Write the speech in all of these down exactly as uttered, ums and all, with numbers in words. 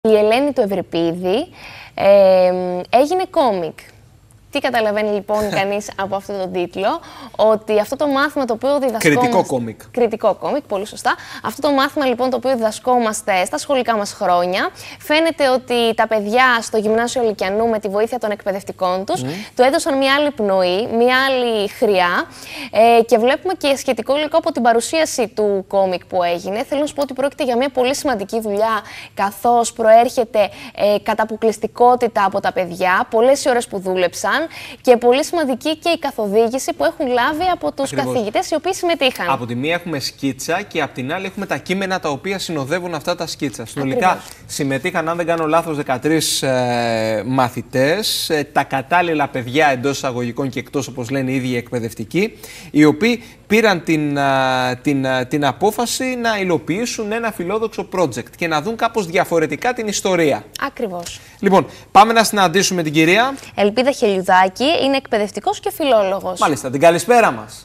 Η Ελένη του Ευρυπίδη ε, έγινε κόμικ. Τι καταλαβαίνει λοιπόν κανείς από αυτόν τον τίτλο? Ότι αυτό το μάθημα το οποίο διδασκόμαστε... Κριτικό κόμικ. Κριτικό κόμικ, πολύ σωστά. Αυτό το μάθημα λοιπόν το οποίο διδασκόμαστε στα σχολικά μας χρόνια, φαίνεται ότι τα παιδιά στο Γυμνάσιο Λυκιανού με τη βοήθεια των εκπαιδευτικών τους, mm. του έδωσαν μια άλλη πνοή, μια άλλη χρειά ε, και βλέπουμε και σχετικό υλικό από την παρουσίαση του κόμικ που έγινε. Θέλω να σου πω ότι πρόκειται για μια πολύ σημαντική δουλειά, καθώς προέρχεται ε, κατά αποκλειστικότητα από τα παιδιά, πολλές οι ώρες που δούλεψαν. Και πολύ σημαντική και η καθοδήγηση που έχουν λάβει από τους Ακριβώς. καθηγητές οι οποίοι συμμετείχαν. Από τη μία έχουμε σκίτσα και από την άλλη έχουμε τα κείμενα τα οποία συνοδεύουν αυτά τα σκίτσα. Συνολικά συμμετείχαν, αν δεν κάνω λάθος, δεκατρείς ε, μαθητές, ε, τα κατάλληλα παιδιά εντός εισαγωγικών και εκτός, όπως λένε οι ίδιοι εκπαιδευτικοί, οι οποίοι πήραν την, α, την, α, την απόφαση να υλοποιήσουν ένα φιλόδοξο project και να δουν κάπως διαφορετικά την ιστορία. Ακριβώς. Λοιπόν, πάμε να συναντήσουμε την κυρία Ελπίδα Χελιουδάκη, είναι εκπαιδευτικός και φιλόλογος. Μάλιστα, την καλησπέρα μας.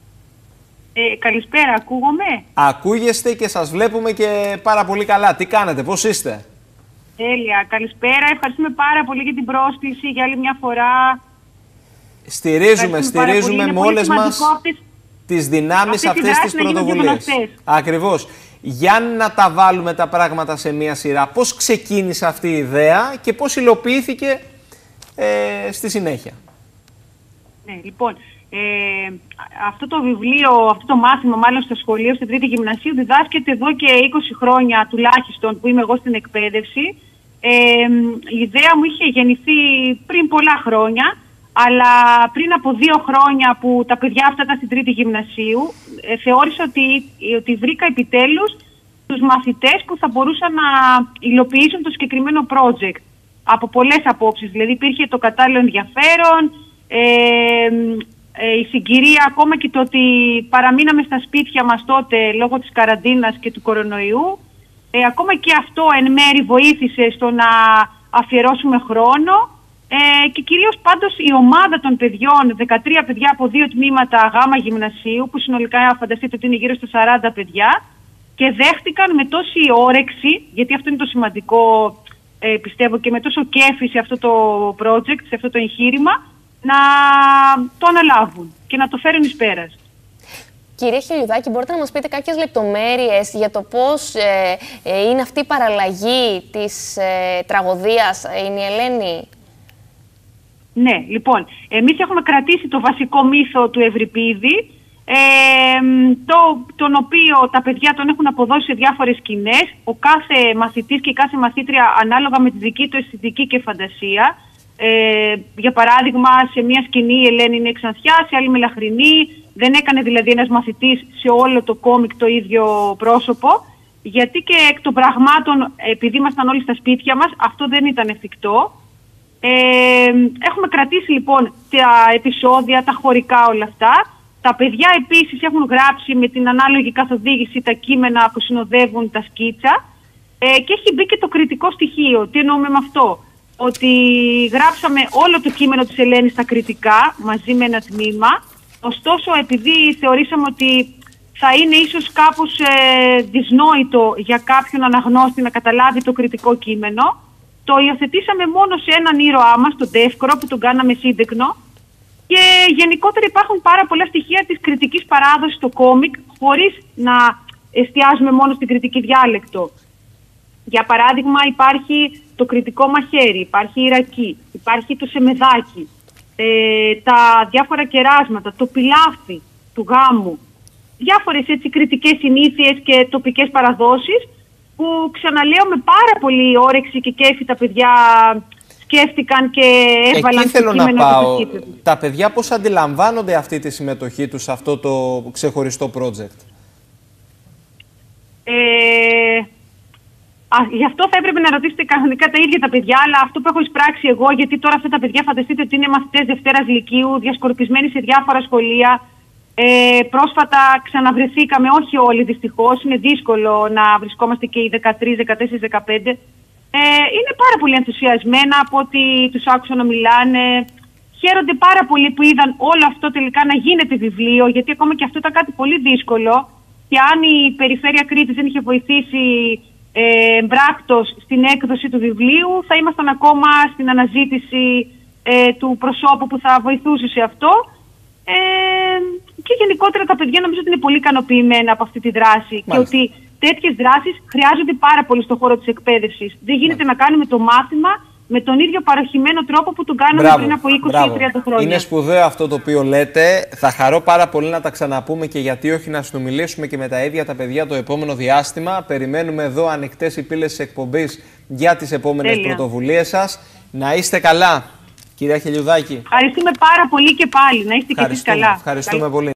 Ε, καλησπέρα, ακούγομαι? Ακούγεστε και σας βλέπουμε και πάρα πολύ καλά. Τι κάνετε, πώς είστε? Τέλεια, καλησπέρα. Ευχαριστούμε πάρα πολύ για την πρόσκληση για άλλη μια φορά. Στηρίζουμε, στηρίζουμε με όλες μας αυτές, τις δυνάμεις αυτές, αυτές τις πρωτοβουλίες. Ακριβώς. Για να τα βάλουμε τα πράγματα σε μία σειρά, πώς ξεκίνησε αυτή η ιδέα και πώς υλοποιήθηκε ε, στη συνέχεια? Ναι, λοιπόν, ε, αυτό το βιβλίο, αυτό το μάθημα μάλλον στο σχολείο, στην τρίτη γυμνασίου, διδάσκεται εδώ και είκοσι χρόνια τουλάχιστον που είμαι εγώ στην εκπαίδευση. Ε, η ιδέα μου είχε γεννηθεί πριν πολλά χρόνια, αλλά πριν από δύο χρόνια που τα παιδιά αυτά ήταν στην τρίτη γυμνασίου, ε, θεώρησα ότι, ότι βρήκα επιτέλους τους μαθητές που θα μπορούσαν να υλοποιήσουν το συγκεκριμένο project. Από πολλές απόψεις, δηλαδή υπήρχε το κατάλληλο ενδιαφέρον, ε, ε, η συγκυρία, ακόμα και το ότι παραμείναμε στα σπίτια μας τότε λόγω της καραντίνας και του κορονοϊού. Ε, ακόμα και αυτό εν μέρη βοήθησε στο να αφιερώσουμε χρόνο. Ε, και κυρίως πάντως η ομάδα των παιδιών, δεκατρία παιδιά από δύο τμήματα γάμα γυμνασίου, που συνολικά φανταστείτε ότι είναι γύρω στα σαράντα παιδιά, και δέχτηκαν με τόση όρεξη, γιατί αυτό είναι το σημαντικό, ε, πιστεύω, και με τόσο κέφι σε αυτό το project, σε αυτό το εγχείρημα, να το αναλάβουν και να το φέρουν εις πέρας. Κυρία Χελιουδάκη, μπορείτε να μας πείτε κάποιες λεπτομέρειες για το πώς ε, ε, είναι αυτή η παραλλαγή της ε, τραγωδίας, είναι η Ελένη? Ναι, λοιπόν, εμείς έχουμε κρατήσει το βασικό μύθο του Ευρυπίδη, ε, το, τον οποίο τα παιδιά τον έχουν αποδώσει σε διάφορες σκηνές, ο κάθε μαθητής και η κάθε μαθήτρια ανάλογα με τη δική του αισθητική και φαντασία. Ε, για παράδειγμα, σε μια σκηνή η Ελένη είναι ξανθιά, σε άλλη μελαχρινή, δεν έκανε δηλαδή ένας μαθητής σε όλο το κόμικ το ίδιο πρόσωπο, γιατί και εκ των πραγμάτων, επειδή ήμασταν όλοι στα σπίτια μας, αυτό δεν ήταν εφικτό. Ε, έχουμε κρατήσει λοιπόν τα επεισόδια, τα χωρικά όλα αυτά. Τα παιδιά επίσης έχουν γράψει με την ανάλογη καθοδήγηση τα κείμενα που συνοδεύουν τα σκίτσα, ε, και έχει μπει και το κριτικό στοιχείο. Τι εννοούμε με αυτό? Ότι γράψαμε όλο το κείμενο της Ελένης στα κριτικά μαζί με ένα τμήμα. Ωστόσο, επειδή θεωρήσαμε ότι θα είναι ίσως κάπως ε, δυσνόητο για κάποιον αναγνώστη να καταλάβει το κριτικό κείμενο, το υιοθετήσαμε μόνο σε έναν ήρωά μας, τον Τεύκρο, που τον κάναμε σύντεκνο. Και γενικότερα υπάρχουν πάρα πολλά στοιχεία της κριτικής παράδοσης στο κόμικ, χωρίς να εστιάζουμε μόνο στην κριτική διάλεκτο. Για παράδειγμα, υπάρχει το κριτικό μαχαίρι, υπάρχει η ρακή, υπάρχει το σεμεδάκι, ε, τα διάφορα κεράσματα, το πιλάφι του γάμου, διάφορες έτσι κριτικές συνήθειες και τοπικές παραδόσεις, που ξαναλέω με πάρα πολύ όρεξη και κέφι τα παιδιά σκέφτηκαν και έβαλαν. Εκεί θέλω να πάω. Τα παιδιά πώς αντιλαμβάνονται αυτή τη συμμετοχή τους σε αυτό το ξεχωριστό project? Ε, α, γι' αυτό θα έπρεπε να ρωτήσετε κανονικά τα ίδια τα παιδιά, αλλά αυτό που έχω εισπράξει εγώ, γιατί τώρα αυτά τα παιδιά φανταστείτε ότι είναι μαθητές Δευτέρας Λυκείου, διασκορπισμένοι σε διάφορα σχολεία. Ε, πρόσφατα ξαναβρεθήκαμε, όχι όλοι δυστυχώς, είναι δύσκολο να βρισκόμαστε και οι δεκατρείς, δεκατέσσερις, δεκαπέντε. Ε, είναι πάρα πολύ ενθουσιασμένα από ότι τους άκουσα να μιλάνε. Χαίρονται πάρα πολύ που είδαν όλο αυτό τελικά να γίνεται βιβλίο, γιατί ακόμα και αυτό ήταν κάτι πολύ δύσκολο. Και αν η Περιφέρεια Κρήτης δεν είχε βοηθήσει ε, μπράκτος στην έκδοση του βιβλίου. Θα ήμασταν ακόμα στην αναζήτηση ε, του προσώπου που θα βοηθούσε σε αυτό. Ε, και γενικότερα τα παιδιά νομίζω ότι είναι πολύ ικανοποιημένα από αυτή τη δράση. Μάλιστα. Και ότι τέτοιες δράσεις χρειάζονται πάρα πολύ στον χώρο της εκπαίδευσης. Δεν γίνεται Μάλιστα. να κάνουμε το μάθημα με τον ίδιο παροχημένο τρόπο που τον κάναμε μπράβο, πριν από είκοσι ή τριάντα χρόνια. Είναι σπουδαίο αυτό το οποίο λέτε. Θα χαρώ πάρα πολύ να τα ξαναπούμε και γιατί όχι να συνομιλήσουμε και με τα ίδια τα παιδιά το επόμενο διάστημα. Περιμένουμε εδώ ανοιχτές οι πύλες της εκπομπής για τις επόμενες πρωτοβουλίες σας. Να είστε καλά, κυρία Χελιουδάκη. Ευχαριστούμε πάρα πολύ και πάλι. Να είστε και εσείς καλά. Ευχαριστούμε πολύ.